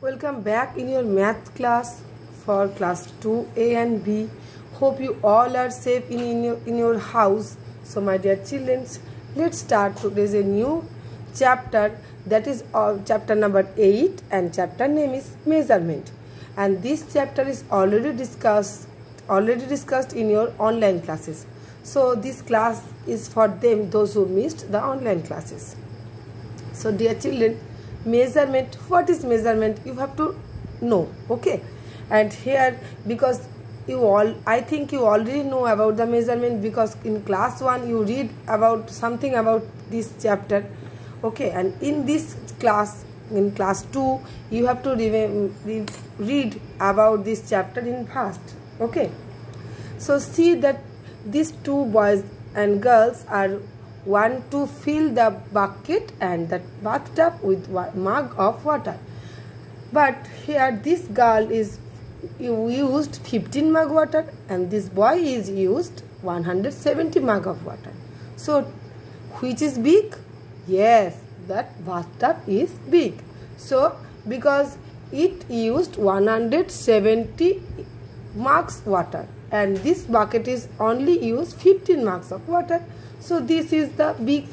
Welcome back in your math class for class 2A and B. Hope you all are safe in your house. So my dear children, let's start. Today's a new chapter, that is chapter number 8, and chapter name is measurement. And this chapter is already discussed in your online classes. So this class is for those who missed the online classes. So dear children, measurement, what is measurement, you have to know, okay? And here, because I think you already know about the measurement, because in class 1 you read about something about this chapter, okay? And in this class, in class 2, you have to read about this chapter in fast, okay? So see that these two boys and girls are want to fill the bucket and the bathtub with mug of water, but here this girl is used 15 mug water and this boy is used 170 mug of water. So which is big? Yes, that bathtub is big. So because it used 170 mugs water and this bucket is only used 15 mugs of water. So this is the big.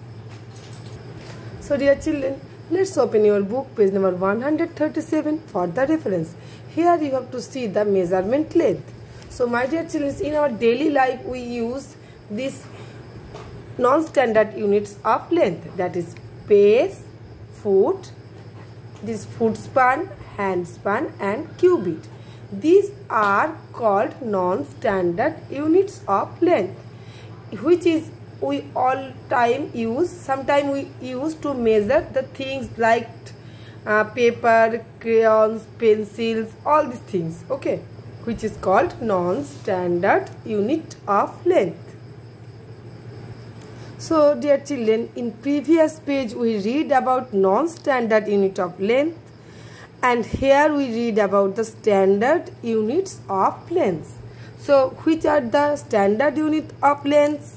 So dear children, let's open your book, page number 137 for the reference. Here you have to see the measurement length. So my dear children, in our daily life we use this non-standard units of length, that is pace, foot, this foot span, hand span and cubit. These are called non-standard units of length, which is we all time use. Sometimes we use to measure the things like paper, crayons, pencils, all these things, okay, which is called non-standard unit of length. So dear children, in previous page we read about non-standard unit of length, and here we read about the standard units of length. So which are the standard unit of length?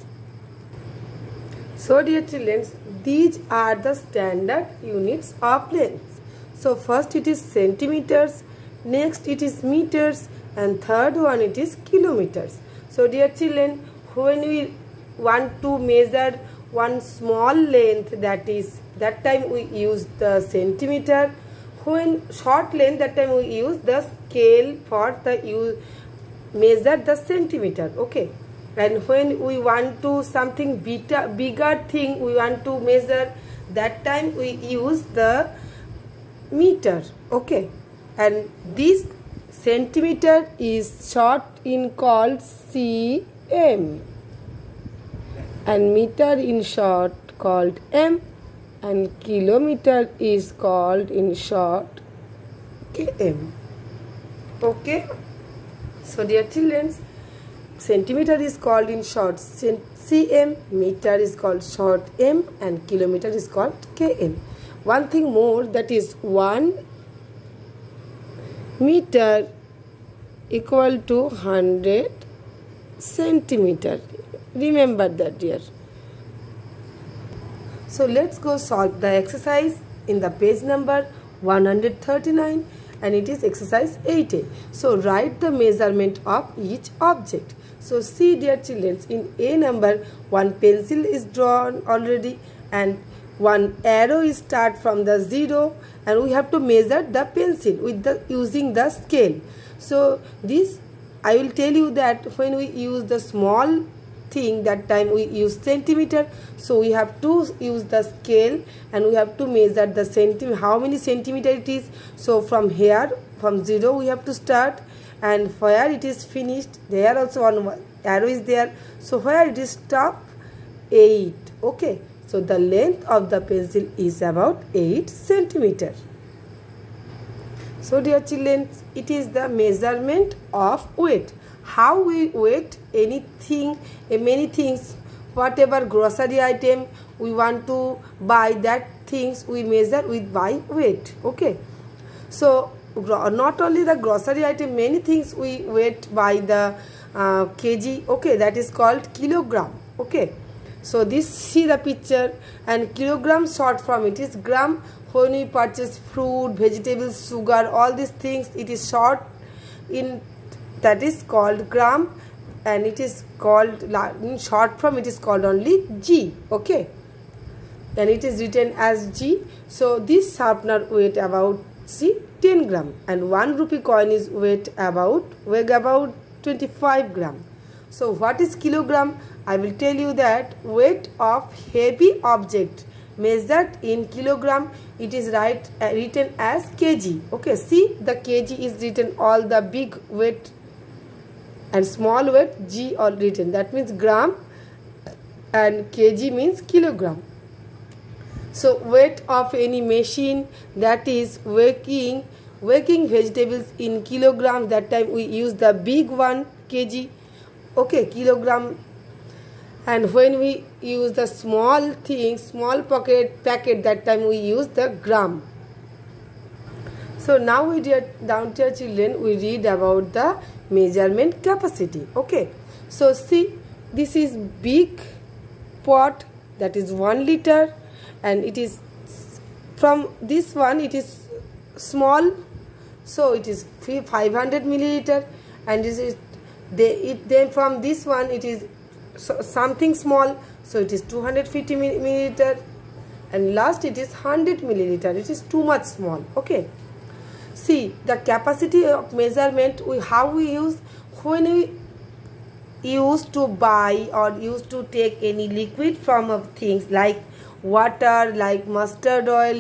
So dear children, these are the standard units of length. So first it is centimeters, next it is meters, and third one it is kilometers. So dear children, when we want to measure one small length, that time we use the centimeter. When short length, that time we use the scale for the measure the centimeter, okay? And when we want to something bigger thing we want to measure, that time we use the meter, okay? And this centimeter is short in called cm, and meter in short called m, and kilometer is called in short km, okay? So dear children, centimeter is called in short cm, meter is called short m, and kilometer is called km. One thing more, that is 1 meter equal to 100 centimeter. Remember that, dear. So let's go solve the exercise in the page number 139, and it is exercise 8A. So write the measurement of each object. So see dear children, in A number, one pencil is drawn already and one arrow is start from the 0, and we have to measure the pencil with using the scale. So this I will tell you that when we use the small thing, that time we use centimeter. So we have to use the scale and we have to measure the how many centimeter it is. So from here, from 0 we have to start, and where it is finished, there also one arrow is there. So where it is stop, 8, okay? So the length of the pencil is about 8 centimeter. So dear children, it is the measurement of weight. How we weight anything, many things, whatever grocery item we want to buy, that things we measure with by weight, okay? So not only the grocery item, many things we weight by the kg, okay, that is called kilogram, okay? So this, see the picture, and kilogram short from it is gram. when we purchase fruit, vegetables, sugar, all these things, it is short in, that is called gram, and it is called in short form, it is called only G. Okay, and it is written as G. So this sharpener weight about 10 gram, and 1 rupee coin is weigh about 25 gram. So what is kilogram? I will tell you that weight of heavy object measured in kilogram, it is written as kg. Okay, see, the kg is written, all the big weight and small weight G are written, that means gram, and kg means kilogram. So weight of any machine that is weighing vegetables in kilogram, that time we use the big one, kg. Okay, kilogram. And when we use the small thing, small packet, that time we use the gram. So now we did, down to children, we read about the measurement capacity. Okay, so see, this is big pot, that is 1 liter, and it is from this one, it is small, so it is 500 milliliter, and this is then from this one it is something small, so it is 250 milliliter, and last it is 100 milliliter, it is too much small. Okay, see the capacity of measurement, how we use, when we used to buy or used to take any liquid from things like water, like mustard oil,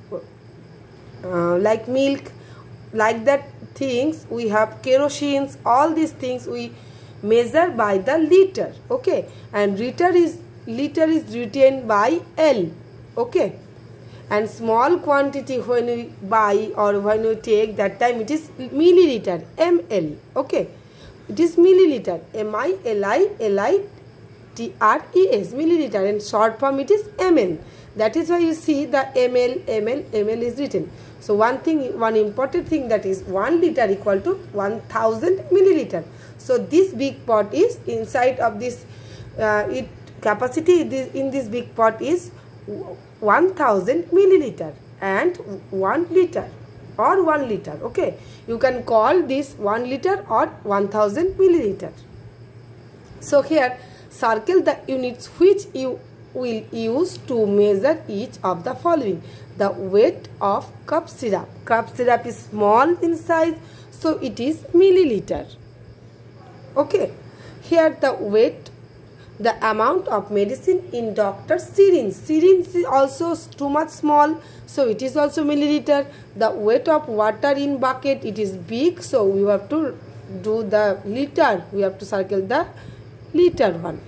like milk, like that things, we have kerosene, all these things we measure by the liter. Okay, and liter is written by L. Okay, and small quantity when we buy or when we take, that time it is milliliter, ml. Okay, it is milliliter, milliliters, milliliter, and short form it is ml. That is why you see the ml is written. So one important thing, that is 1 liter equal to 1000 milliliter. So this big pot is inside of this, capacity in this big pot is 1000 milliliter and 1 liter or 1 liter. Okay, you can call this 1 liter or 1000 milliliter. So here circle the units which you will use to measure each of the following. The weight of cup syrup. Cup syrup is small in size, so it is milliliter. Okay, here the weight, the amount of medicine in doctor's syringe. Syringe is also too much small, so it is also milliliter. The weight of water in bucket, it is big, so we have to do the liter. We have to circle the liter one.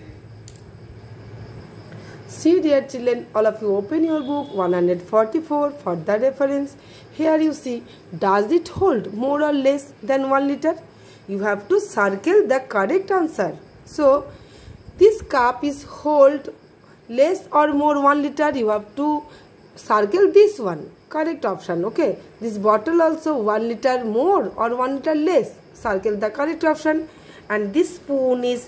See dear children, all of you open your book 144 for the reference. Here you see, does it hold more or less than 1 liter? You have to circle the correct answer. So this cup is hold less or more 1 liter. You have to circle this one, correct option. Okay, this bottle also 1 liter more or 1 liter less, circle the correct option. And this spoon is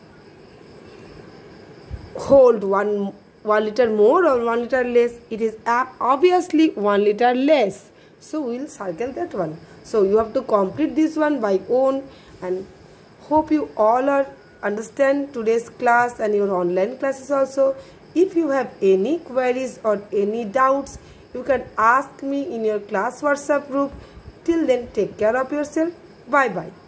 hold 1 liter more or 1 liter less, it is obviously 1 liter less, so we will circle that one. So you have to complete this one by own, and hope you all are understand today's class and your online classes also. If you have any queries or any doubts, you can ask me in your class WhatsApp group. Till then, take care of yourself. Bye bye.